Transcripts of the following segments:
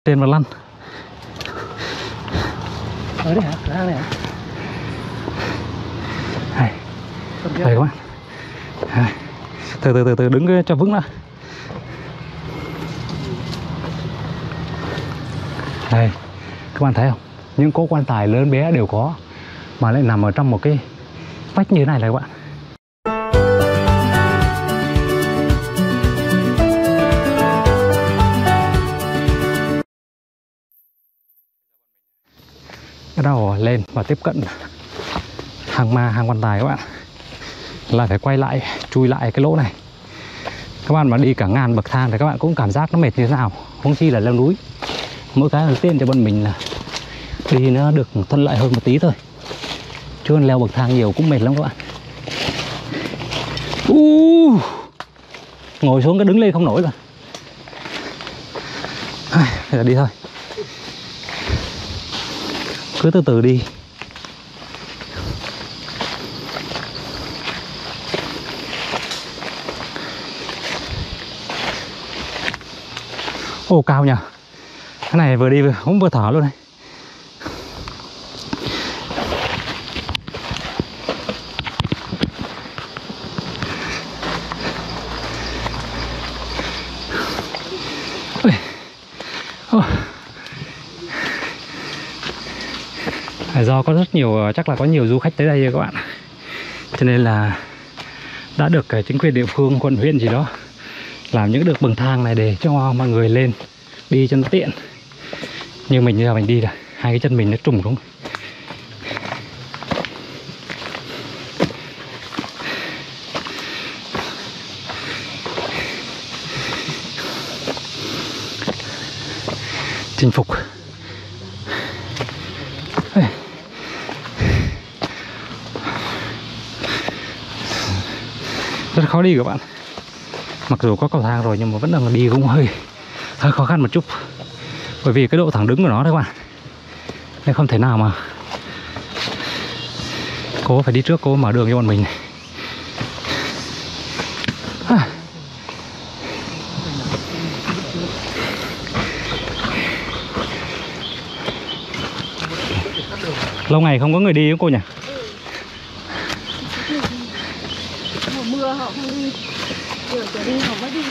Trên và lăn. Ở đây hả? Cửa hang này hả? Đây các bạn. Từ đứng cho vững đã. Đây, các bạn thấy không? Những cỗ quan tài lớn bé đều có, mà lại nằm ở trong một cái vách như thế này này các bạn. Bắt đầu lên và tiếp cận hang ma, hang quan tài các bạn. Lại phải quay lại, chui lại cái lỗ này. Các bạn mà đi cả ngàn bậc thang thì các bạn cũng cảm giác nó mệt như thế nào, không chi là leo núi. Mỗi cái đầu tiên cho bọn mình là đi nó được thuận lợi hơn một tí thôi, chứ leo bậc thang nhiều cũng mệt lắm các bạn. Ngồi xuống cái đứng lên không nổi rồi. Bây giờ đi thôi, cứ từ từ đi. Ồ, cao nhỉ. Cái này vừa đi cũng vừa thở luôn này. Do có rất nhiều, chắc là có nhiều du khách tới đây các bạn, cho nên là đã được chính quyền địa phương, quận huyện gì đó làm những được bậc thang này để cho mọi người lên đi cho nó tiện. Nhưng mình giờ mình đi là hai cái chân mình nó trùng xuống. Chinh phục. Rất khó đi các bạn. Mặc dù có cầu thang rồi nhưng mà vẫn đang đi cũng hơi khó khăn một chút, bởi vì cái độ thẳng đứng của nó đấy các bạn, nên không thể nào mà cố phải đi trước, cố mở đường cho bọn mình này. Lâu ngày không có người đi không cô nhỉ? Mùa mưa họ không đi, chiều trở đi họ mới đi.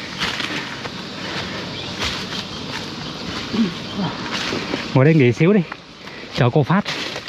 Ngồi đây nghỉ xíu đi, chờ cô Phát.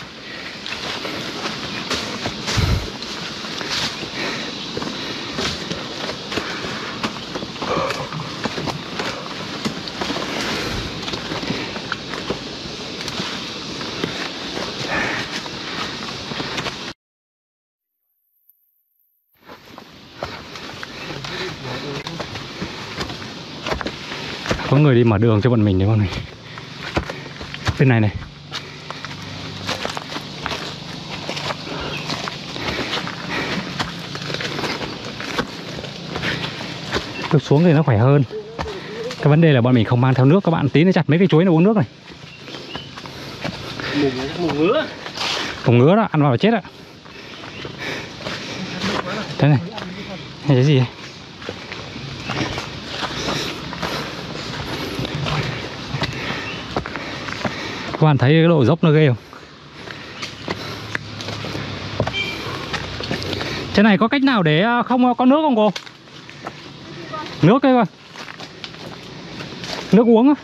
Có người đi mở đường cho bọn mình đấy, bọn mình. Bên này này. Được xuống thì nó khỏe hơn. Cái vấn đề là bọn mình không mang theo nước các bạn, tí nó chặt mấy cây chuối nó uống nước này. Mùng ngứa. Mùng ngứa đó, ăn vào là chết ạ. Thế này. Này cái gì vậy? Các bạn thấy cái độ dốc nó ghê không? Trên này có cách nào để không có nước không cô? Nước đây coi. Nước uống á?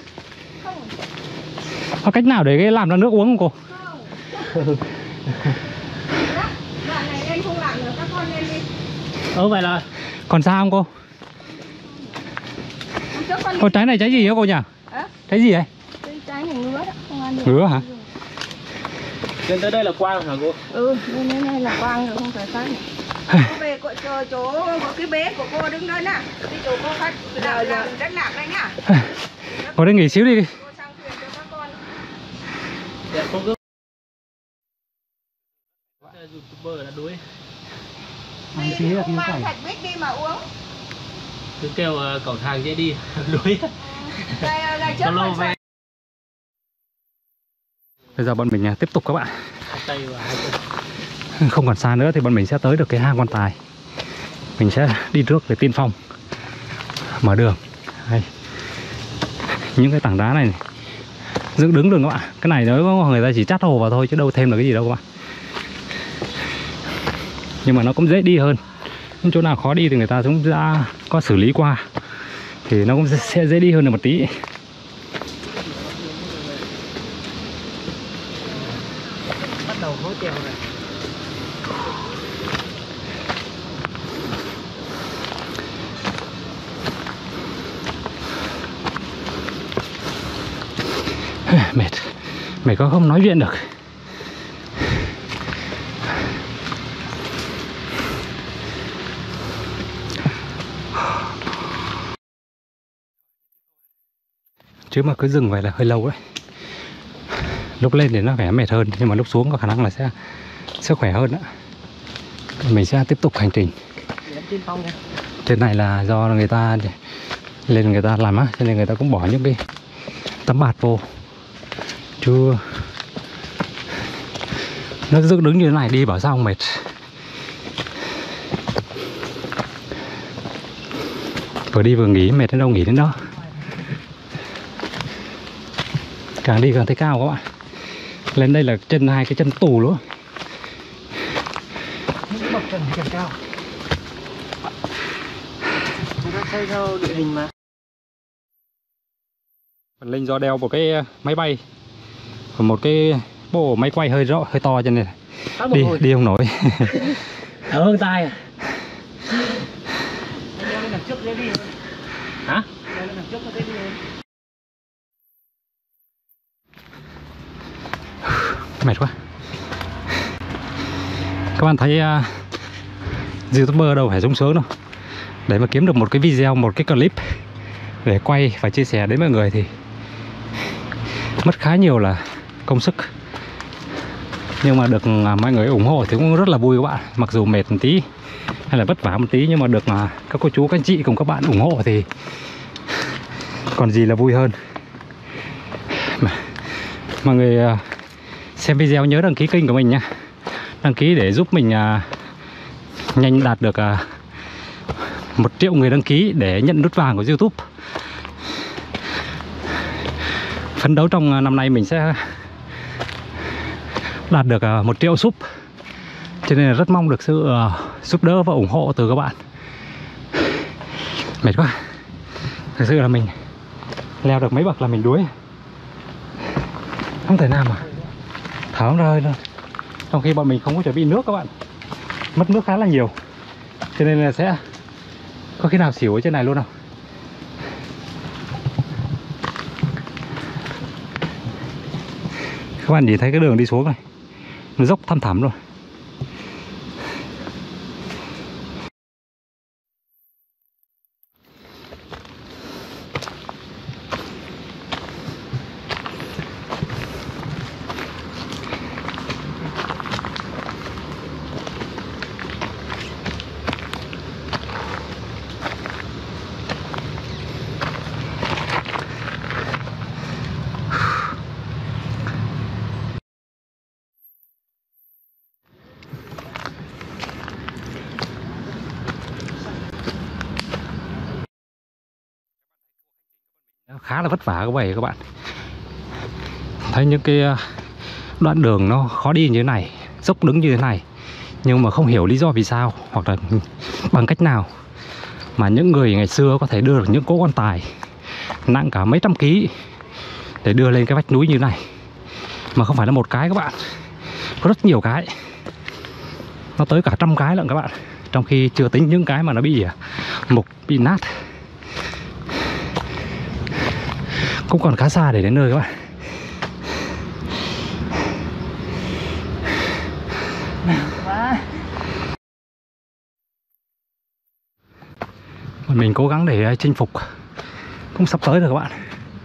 Có cách nào để làm ra nước uống không cô? Đoạn này em không làm nữa, các con lên đi. Vậy là còn sao không cô? Có trái này trái gì hả cô nhỉ? Trái gì vậy? Trái này ngứa đó, không ăn được. Ngứa hả? lên tới đây là quang hả cô? Lên đây là quang rồi, không phải phát nữa. Cô về chỗ có cái bế của cô đứng đây nè. Đi chỗ cô phát làm đất lạc đây nhá. Cô đây nghỉ xíu đi. Cô sang thuyền cho các con. Dạ, cô cứ YouTuber là đuối. Đi uống mang thạch bích đi mà uống. Cứ kêu cầu thang dễ đi, đuối. Ngày trước lâu về. Bây giờ bọn mình tiếp tục các bạn. Không còn xa nữa thì bọn mình sẽ tới được cái hang quan tài. Mình sẽ đi trước để tiên phong, mở đường. Đây. Những cái tảng đá này dựng đứng được các bạn. Cái này nó người ta chỉ chắt hồ vào thôi chứ đâu thêm được cái gì đâu các bạn. Nhưng mà nó cũng dễ đi hơn. Những chỗ nào khó đi thì người ta cũng đã có xử lý qua, thì nó cũng sẽ dễ đi hơn được một tí. Bắt đầu hố treo rồi. Mệt. Mệt có không nói chuyện được. Chứ mà cứ dừng vậy là hơi lâu đấy. Lúc lên thì nó phải mệt hơn, nhưng mà lúc xuống có khả năng là sẽ khỏe hơn đó. Mình sẽ tiếp tục hành trình. Trên này là do người ta lên người ta làm á, cho nên người ta cũng bỏ những cái tấm bạt vô. Chứ nó dựng đứng như thế này đi bảo sao không mệt. Vừa đi vừa nghỉ, mệt đến đâu nghỉ đến đó. Càng đi càng thấy cao các bạn. Lên đây là chân, hai cái chân tù luôn. Những bậc trần càng cao. Người ta xây theo địa hình mà. Linh do đeo một cái máy bay và một cái bộ máy quay hơi to cho nên đi không nổi. Ở hơn tay à? Hả? Mệt quá. Các bạn thấy YouTuber đâu phải sung sướng đâu. Để mà kiếm được một cái video, một cái clip để quay và chia sẻ đến mọi người thì mất khá nhiều là công sức. Nhưng mà được mọi người ủng hộ thì cũng rất là vui các bạn. Mặc dù mệt một tí hay là vất vả một tí, nhưng mà được các cô chú, các anh chị cùng các bạn ủng hộ thì còn gì là vui hơn. Mọi người xem video nhớ đăng ký kênh của mình nha. Đăng ký để giúp mình nhanh đạt được 1 triệu người đăng ký để nhận nút vàng của YouTube. Phấn đấu trong năm nay mình sẽ đạt được 1 triệu sub. Cho nên là rất mong được sự giúp đỡ và ủng hộ từ các bạn. Mệt quá. Thực sự là mình leo được mấy bậc là mình đuối. Không thể nào mà thở không ra hơi đâu. Trong khi bọn mình không có chuẩn bị nước các bạn. Mất nước khá là nhiều. Cho nên là sẽ có khi nào xỉu ở trên này luôn đâu. Các bạn nhìn thấy cái đường đi xuống này, nó dốc thăm thẳm rồi. Khá là vất vả các vậy các bạn. Thấy những cái đoạn đường nó khó đi như thế này, dốc đứng như thế này, nhưng mà không hiểu lý do vì sao hoặc là bằng cách nào mà những người ngày xưa có thể đưa được những cỗ quan tài nặng cả mấy trăm ký để đưa lên cái vách núi như thế này. Mà không phải là một cái các bạn, có rất nhiều cái, nó tới cả 100 cái lận các bạn. Trong khi chưa tính những cái mà nó bị mục, bị nát. Cũng còn khá xa để đến nơi các bạn. Mình cố gắng để chinh phục. Cũng sắp tới rồi các bạn.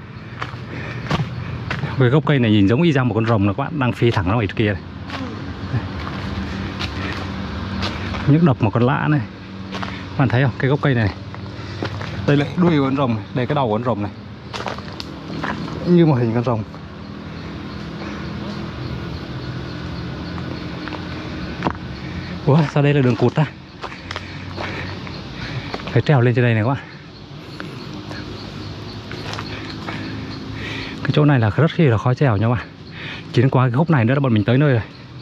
Với gốc cây này nhìn giống y ra một con rồng là các bạn đang phi thẳng ra ngoài kia này. Những độc một con lã này. Các bạn thấy không? Cái gốc cây này. Đây là đuôi của con rồng này. Đây cái đầu của con rồng này. Như một hình con rồng. Ủa sao đây là đường cụt ta? Phải trèo lên trên đây này các bạn. Chỗ này là rất khi là khó trèo nha bạn. Chỉ đến qua cái khúc này nữa là bọn mình tới nơi rồi.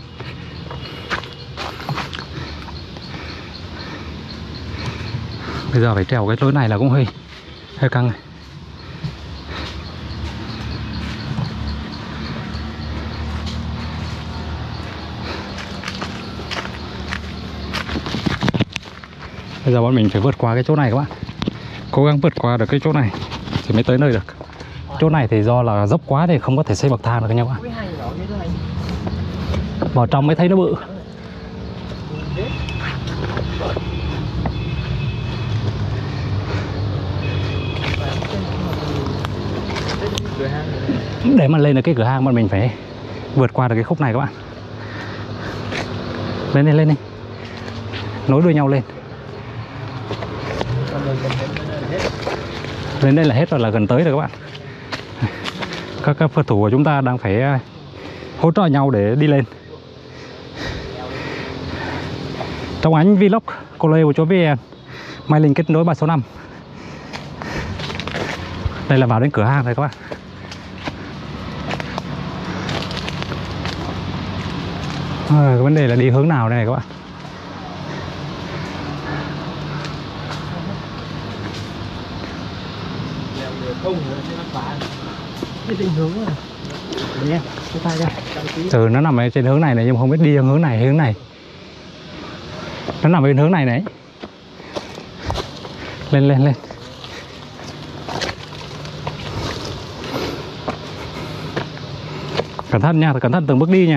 Bây giờ phải trèo cái lối này là cũng hơi căng này. Bây giờ bọn mình phải vượt qua cái chỗ này các bạn. Cố gắng vượt qua được cái chỗ này thì mới tới nơi được. Chỗ này thì do là dốc quá thì không có thể xây bậc thang được nha các bạn. Vào trong mới thấy nó bự. Để mà lên được cái cửa hàng bọn mình phải vượt qua được cái khúc này các bạn. Lên đi. Nối đuôi nhau lên. Lên đây là hết rồi, là gần tới rồi các bạn. Các phật thủ của chúng ta đang phải hỗ trợ nhau để đi lên. Trong ánh vlog Coleo.vn, Mai Linh kết nối 365. Đây là vào đến cửa hàng rồi các bạn. Cái vấn đề là đi hướng nào đây này các bạn. Từ nó nằm ở trên hướng này nhưng mà không biết đi hướng này hay hướng này. Nó nằm bên hướng này này. Lên. Cẩn thận nha, cẩn thận từng bước đi nha.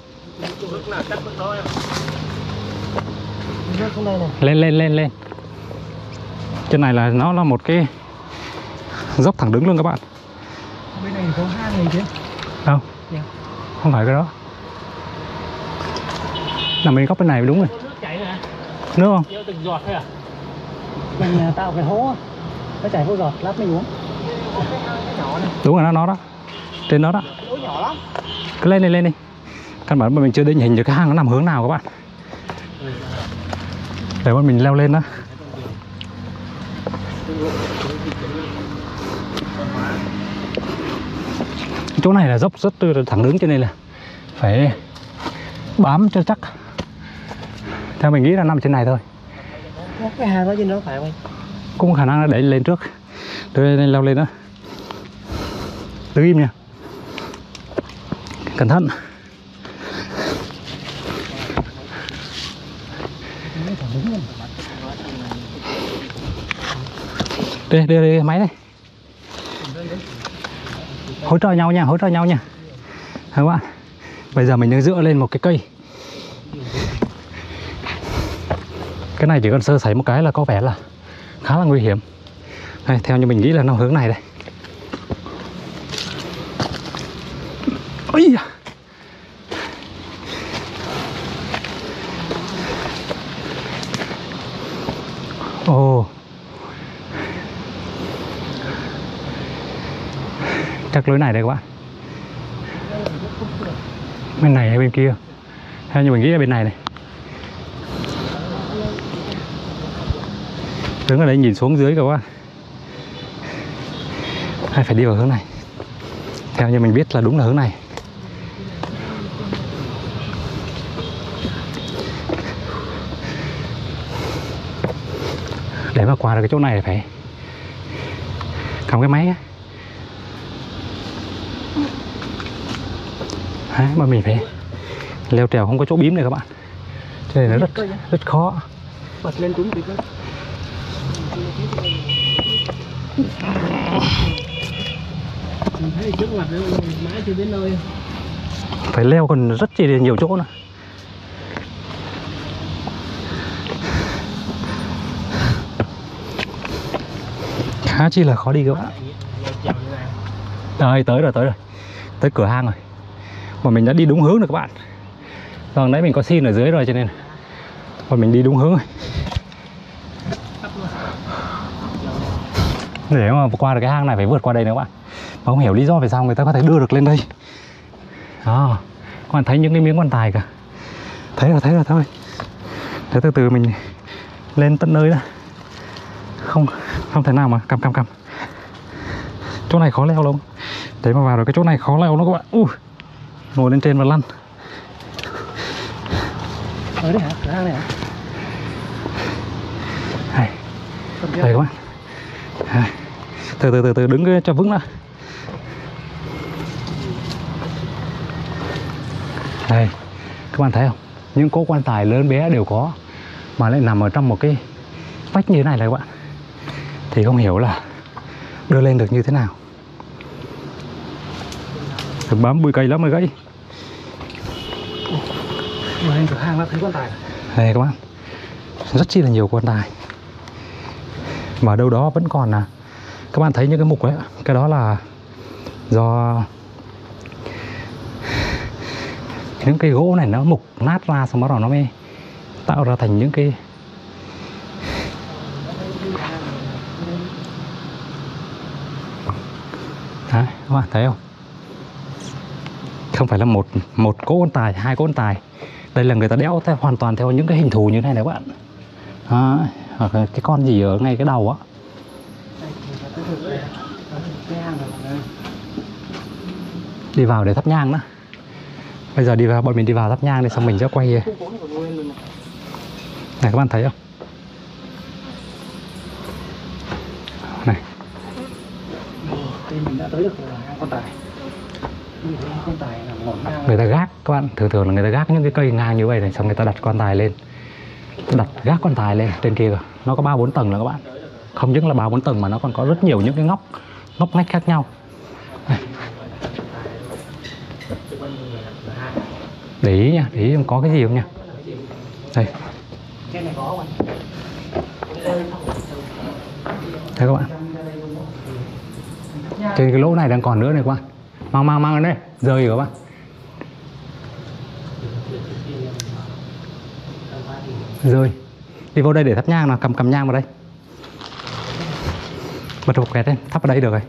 Lên. Trên này là nó là một cái dốc thẳng đứng luôn các bạn. Bên này có hang này chứ? Không. Yeah. Không phải cái đó. Nằm bên góc bên này đúng rồi. Nước chảy nè. Nước không? Nhiều từng giọt thôi à? Mình tạo cái hố, nó chảy vô giọt, lát mình uống. Đúng rồi, nó đó. Trên đó đó. Hố nhỏ lắm. Cứ lên đi. Căn bản mình chưa định hình được cái hang nó nằm hướng nào các bạn. Để bọn mình leo lên đó. Chỗ này là dốc rất thẳng đứng cho nên là phải bám cho chắc. Theo mình nghĩ là nằm trên này thôi. Có cái hang ở trên đó phải không anh? Cũng khả năng là để lên trước. Tôi lên leo lên đó. Đứng im nha. Cẩn thận. Đây máy đây. Hỗ trợ nhau nha. Các bạn. Bây giờ mình đang dựa lên một cái cây. Cái này chỉ cần sơ sẩy một cái là có vẻ là khá là nguy hiểm. Đây, theo như mình nghĩ là nó hướng này đây. Ây da. Ồ. Chắc lối này đây các bạn. Bên này hay bên kia? Theo như mình nghĩ là bên này này. Đứng ở đây nhìn xuống dưới các bạn. Hay phải đi vào hướng này. Theo như mình biết là đúng là hướng này. Để mà qua được cái chỗ này phải cầm cái máy á. Đấy, mà mình phải leo trèo không có chỗ bím này các bạn. Cho nên nó rất khó. Bật lên trúng thì cơ. Mình thấy trước mặt nó mãi chưa đến nơi. Phải leo còn rất chỉ nhiều chỗ nữa. Khá chi là khó đi các bạn. Đây, tới rồi. Tới cửa hang rồi. Mà mình đã đi đúng hướng rồi các bạn. Còn nãy mình có xin ở dưới rồi cho nên bọn mình đi đúng hướng rồi. Để mà qua được cái hang này phải vượt qua đây nữa các bạn. Mà không hiểu lý do vì sao người ta có thể đưa được lên đây. Đó, các bạn thấy những cái miếng quan tài cả. Thấy rồi thôi. Để từ từ mình lên tận nơi đó. Không thể nào mà cầm. Chỗ này khó leo lắm. Thế mà vào được cái chỗ này khó leo nó các bạn. Ngồi lên trên và lăn. Ở đây hả? Cửa hang này hả? Đây các bạn. Từ đứng cho vững đã. Đây, các bạn thấy không? Những cỗ quan tài lớn bé đều có, mà lại nằm ở trong một cái vách như thế này các bạn. Thì không hiểu là đưa lên được như thế nào. Được bám bụi cây lắm mới gãy. Mở lên cửa hang đã thấy quan tài. Đây các bạn, rất chi là nhiều quan tài. Mà đâu đó vẫn còn là các bạn thấy những cái mục ấy, cái đó là do những cây gỗ này nó mục nát ra, xong bắt đầu nó mới tạo ra thành những cái đấy, các bạn thấy không? Không phải là một cỗ quan tài, hai cỗ quan tài. Đây là người ta đẽo theo hoàn toàn theo những cái hình thù như thế này đấy các bạn. Đó, hoặc là cái con gì ở ngay cái đầu á. Đi vào để thắp nhang đó. Bây giờ đi vào, bọn mình đi vào thắp nhang để xong mình sẽ quay. Này các bạn thấy không? Này. Mình đã tới được quan tài. Quan tài là ngổn ngang. Người ta gác các bạn, thường là người ta gác những cái cây ngang như vậy này, xong người ta đặt quan tài lên. Đặt gác quan tài lên trên kia kìa. Nó có 3-4 tầng là các bạn. Không những là 3-4 tầng mà nó còn có rất nhiều những cái ngóc ngách khác nhau. Đây. Để ý nha, để ý không có cái gì không nha. Đây. Trên này có không? Thấy các bạn. Trên cái lỗ này đang còn nữa này các bạn. Mang lên đây, rơi rồi các bạn. Rơi. Đi vô đây để thắp nhang nào, cầm nhang vào đây. Bật hộp kẹt lên, thắp vào đây được rồi.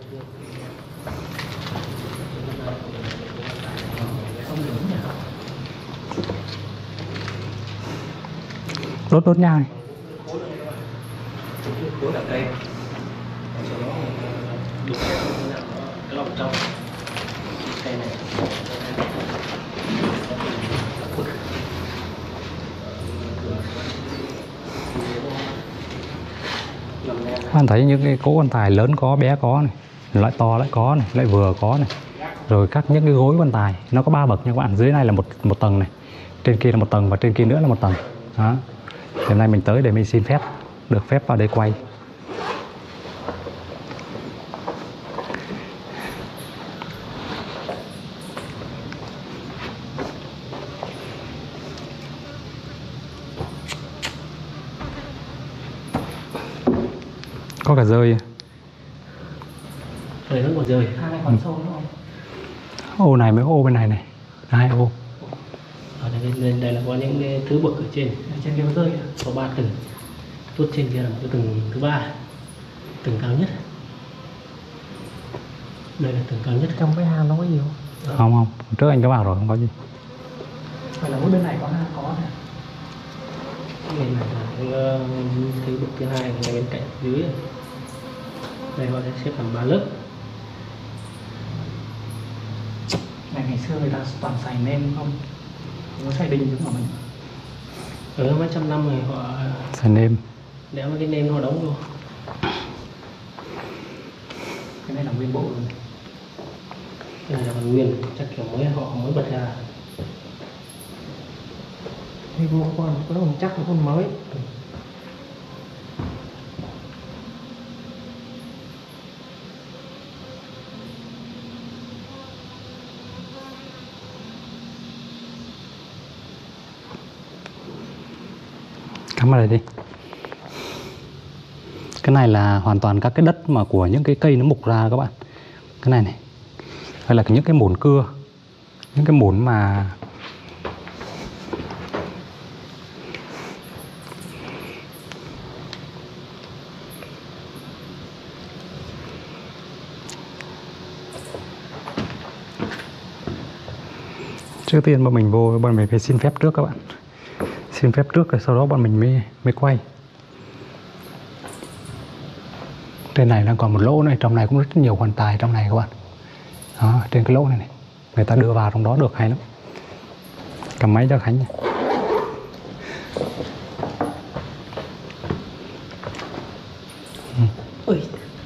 Đốt nhang này. Các bạn thấy những cái cỗ quan tài lớn có, bé có này, loại to lại có này, loại vừa có này. Rồi những cái gối quan tài nó có 3 bậc nha các bạn. Dưới này là một tầng này, trên kia là một tầng và trên kia nữa là một tầng. Đó. Hôm nay mình tới để mình xin phép, được phép vào đây quay. Có cả rơi. Đây vẫn còn rơi. Hang này còn sâu nữa không? Ô này mới ô bên này này. 2 ô. Ở đây là có những cái thứ bậc ở trên. Ở trên kia có rơi. Có 3 tầng. Tốt trên kia là một cái tầng thứ 3, tầng cao nhất. Đây là tầng cao nhất. Trong cái hang nó có gì không? Không, trước anh có vào rồi, không có gì. Phải là mỗi bên này có này. Đây là cái thứ bậc thứ 2 là bên cạnh dưới. Đây họ sẽ xếp thành 3 lớp. Này ngày xưa người ta toàn xài nêm không? Nó xài đinh đúng không mình? Ở mấy trăm năm rồi họ Xài nêm. đẽo cái nêm họ đóng vô. Cái này là nguyên bộ rồi. Cái này là còn nguyên, chắc kiểu họ mới bật ra. Thì bộ còn có đồng chắc nó còn mới. Cắm vào đây đi. Cái này là hoàn toàn các cái đất mà của những cái cây nó mục ra các bạn. Cái này này. Hay là những cái mồn cưa. Những cái mồn mà trước tiên bọn mình vô, bọn mình phải xin phép trước các bạn. Xin phép trước rồi sau đó bọn mình mới quay. Trên này đang còn một lỗ này, trong này cũng rất nhiều quan tài trong này các bạn. Đó, trên cái lỗ này này người ta đưa vào trong đó được hay lắm. Cầm máy cho Khánh này. Ui.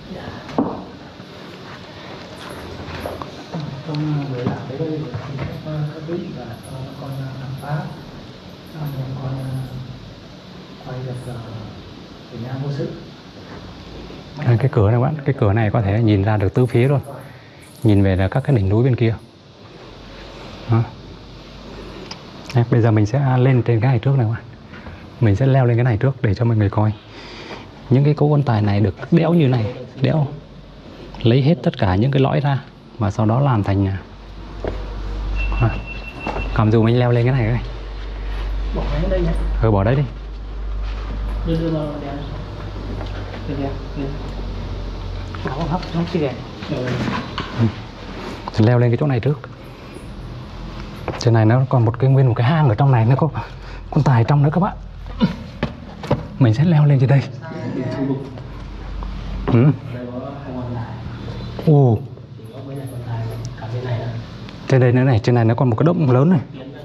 Trong người làm đấy đây các vị là con làm phá con quay được Việt Nam vô sự. Cái cửa này bạn, cái cửa này có thể nhìn ra được tứ phía luôn, nhìn về là các cái đỉnh núi bên kia. Đó. Đấy, bây giờ mình sẽ lên trên cái này trước này các bạn, mình sẽ leo lên cái này trước để cho mọi người coi những cái cỗ quan tài này được đẽo như này, đẽo lấy hết tất cả những cái lõi ra và sau đó làm thành nhà. Cầm dù mình leo lên cái này. Bỏ cái đây nhé. Bỏ đấy đi. Đưa vào đèn. Đưa. Áo hấp nó chỉ đèn. Leo lên cái chỗ này trước. Trên này nó còn một cái hang ở trong này, nó có con tài trong nữa các bạn. Mình sẽ leo lên trên đây. Ồ. Trên đây nữa này, trên này nó còn một cái động lớn này.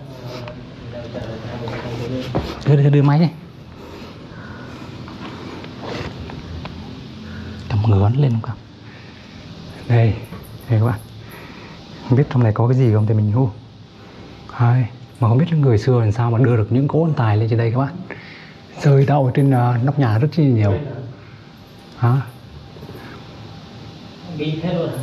Đưa máy đi. Cầm ngửa lên không? Đây các bạn. Không biết trong này có cái gì không thì mình hô. Hai. Mà không biết là người xưa làm sao mà đưa được những cỗ quan tài lên trên đây các bạn. Rơi đậu trên nóc nhà rất chi nhiều. Hả? Ghi thế luôn.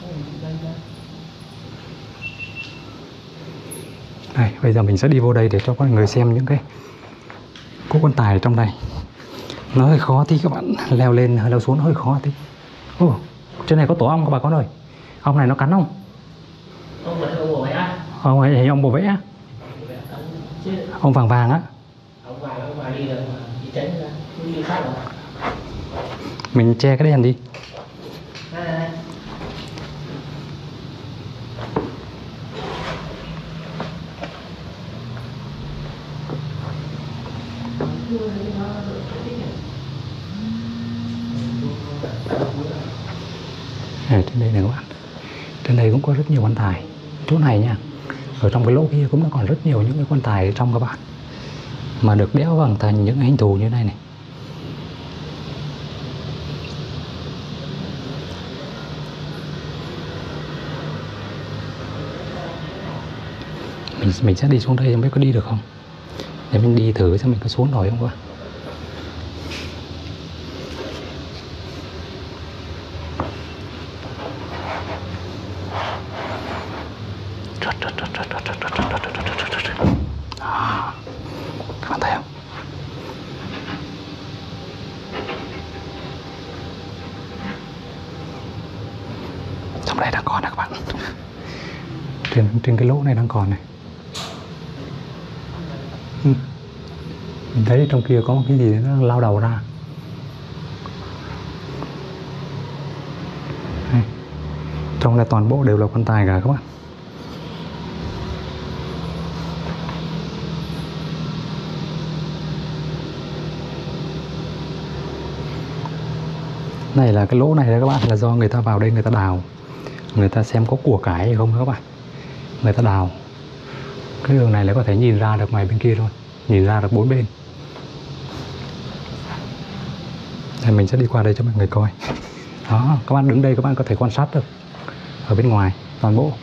Đây, bây giờ mình sẽ đi vô đây để cho các người xem những cái cỗ quan tài trong đây. Nó hơi khó tí các bạn, leo lên leo xuống hơi khó tí. Trên này có tổ ong các bà con ơi. Ong này nó cắn không? Ông bổ vẽ á? Ông ấy ông bổ vẽ á? Ông vàng vàng á? Ông vàng đi được mà đi tránh ra, đi sát rồi. Mình che cái đèn đi. Đây. Trên đây này các bạn, trên đây cũng có rất nhiều quan tài. Chỗ này nha, ở trong cái lỗ kia cũng còn rất nhiều những cái quan tài ở trong các bạn, mà được đẽo bằng thành những hình thù như này này. Mình sẽ đi xuống đây, không biết có đi được không, để mình đi thử xem mình có xuống nổi không các bạn. Các bạn thấy không? Trong đây đang còn này các bạn. Trên cái lỗ này đang còn này. Mình thấy trong kia có cái gì nó lao đầu ra. Đây. Trong này toàn bộ đều là quan tài cả các bạn. Này là cái lỗ này đấy các bạn, là do người ta vào đây người ta đào, người ta xem có của cải hay không các bạn, người ta đào. Cái đường này là có thể nhìn ra được ngoài bên kia luôn, nhìn ra được bốn bên. Thì mình sẽ đi qua đây cho mọi người coi. Đó, các bạn đứng đây các bạn có thể quan sát được ở bên ngoài toàn bộ.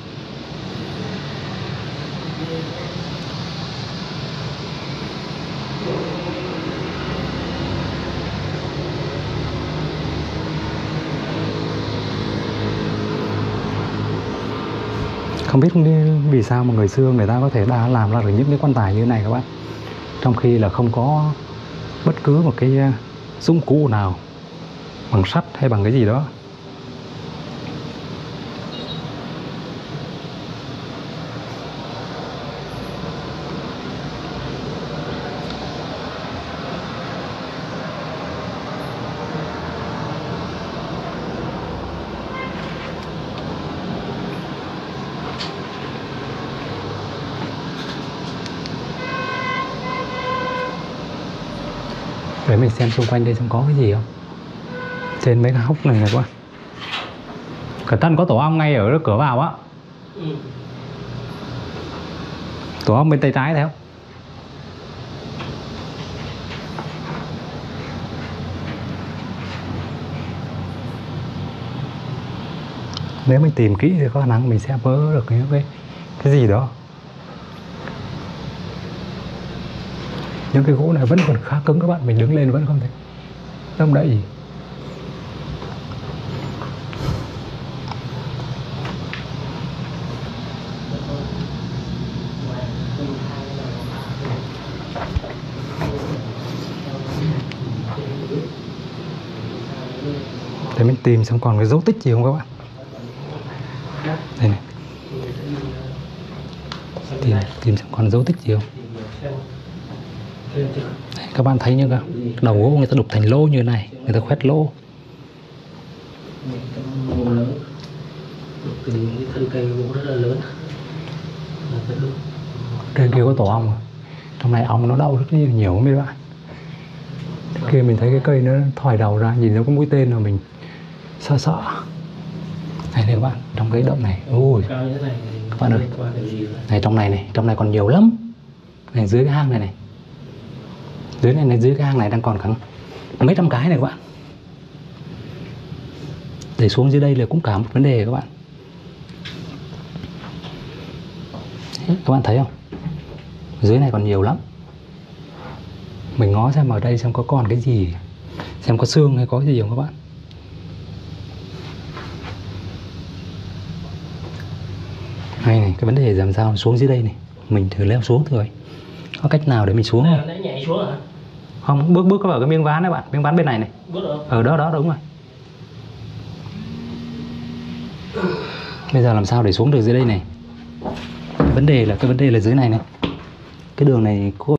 Không biết vì sao mà người xưa người ta có thể đã làm ra được những cái quan tài như thế này các bạn, trong khi là không có bất cứ một cái dụng cụ nào bằng sắt hay bằng cái gì đó. Để mình xem xung quanh đây xem có cái gì không. Trên mấy cái hốc này các bạn, Cẩn thận có tổ ong ngay ở cửa vào á. Tổ ong bên tay trái thấy không? Nếu mình tìm kỹ thì có khả năng mình sẽ vớ được cái gì đó. Nhưng cái gỗ này vẫn còn khá cứng các bạn, mình đứng lên vẫn không thấy động đậy gì. Để mình tìm xem còn cái dấu tích gì không các bạn. Đây này. Tìm xem còn dấu tích gì không. Đây, các bạn thấy như cái đầu gỗ người ta đục thành lỗ như này, người ta khoét lỗ. Thân cây gỗ rất là lớn. Trên kia có tổ ong, trong này ong nó đậu rất nhiều mấy bạn. Kia mình thấy cái cây nó thòi đầu ra, nhìn nó có mũi tên mà mình sợ. Này các bạn, trong cái động này, ui các bạn ơi, này trong này còn nhiều lắm. Này dưới cái hang này này, dưới cái hang này đang còn khoảng mấy trăm cái này các bạn. Để xuống dưới đây là cũng cả một vấn đề các bạn. Đấy, các bạn thấy không? Dưới này còn nhiều lắm. Mình ngó xem ở đây xem có còn cái gì, xem có xương hay có cái gì không các bạn. Này, cái vấn đề làm sao xuống dưới đây này, mình thử leo xuống thôi. Có cách nào để mình xuống không? Nãy nhảy xuống hả? Không, bước vào cái miếng ván đấy bạn, miếng ván bên này này. Bước được. Ở đó đúng rồi. Bây giờ làm sao để xuống được dưới đây này? Cái vấn đề là dưới này này. Cái đường này